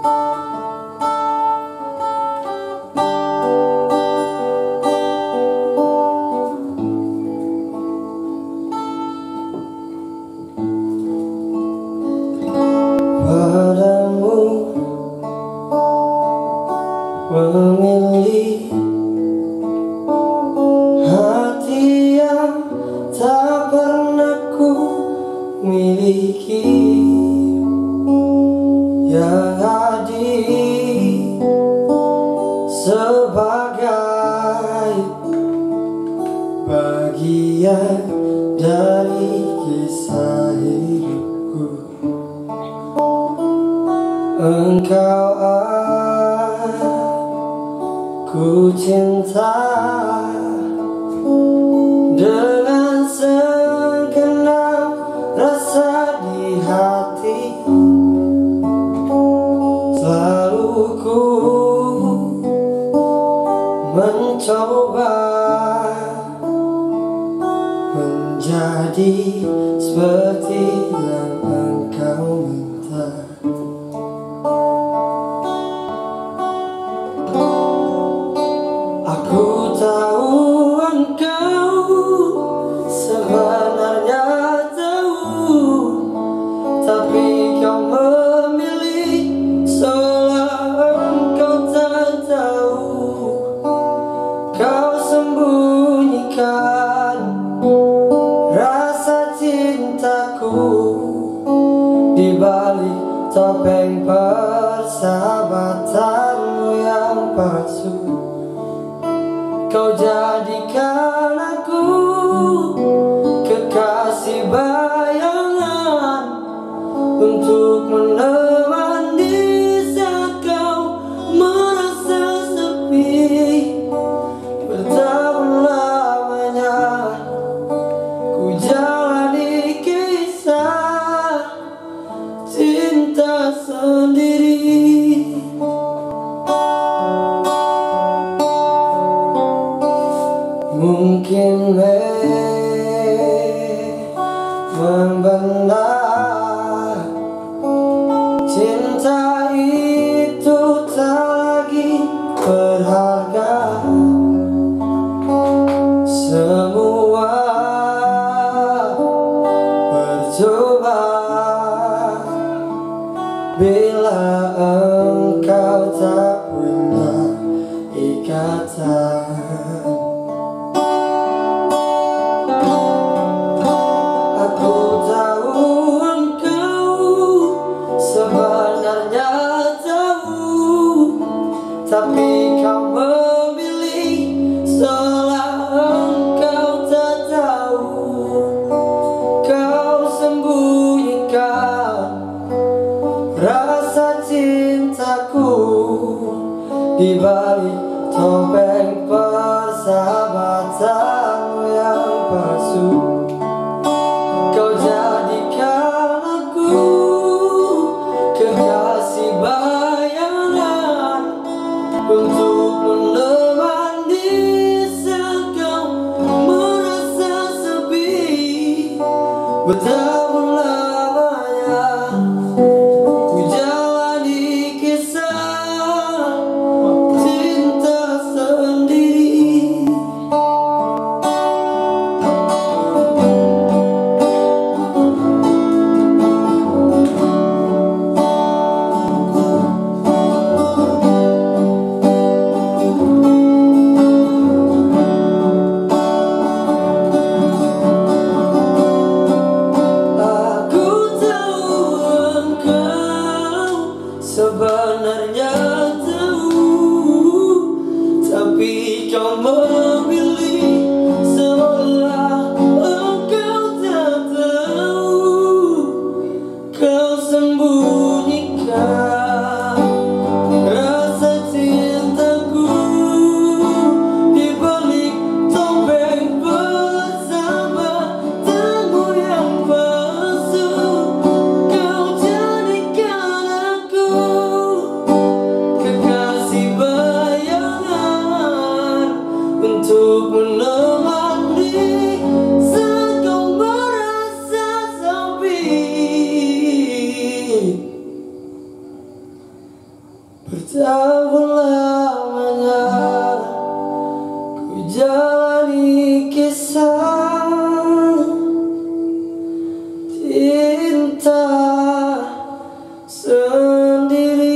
Padamu memilih hati yang tak pernah ku miliki, yang hadir sebagai bagian dari kisah hidupku. Engkau aku cinta dengan segenap rasa di hati. Selalu ku mencoba menjadi seperti yang engkau minta. Aku tahu engkau sebenarnya tahu, tapi kau memilih seolah engkau tak tahu. Kau sembunyikan rasa cintaku di balik topeng persahabatanmu yang palsu. Kau jadikan aku kekasih bayangan untuk menemani saat kau merasa sepi. Bertahun lamanya ku jalani kisah cinta sendiri. Mungkin membenar cinta itu tak lagi berharga. Semua percoba bila engkau tak punya ikatan. Tapi kau memilih seolah engkau tak tahu. Kau sembunyikan rasa cintaku di balik topeng persahabatanmu yang palsu. Kau jadikan aku kekasih bayangan untuk menemani saat kau merasa sepi. Bertahun lamanya ku jalani kisah cinta sendiri. Bertahun lamanya ku jalani kisah cinta sendiri.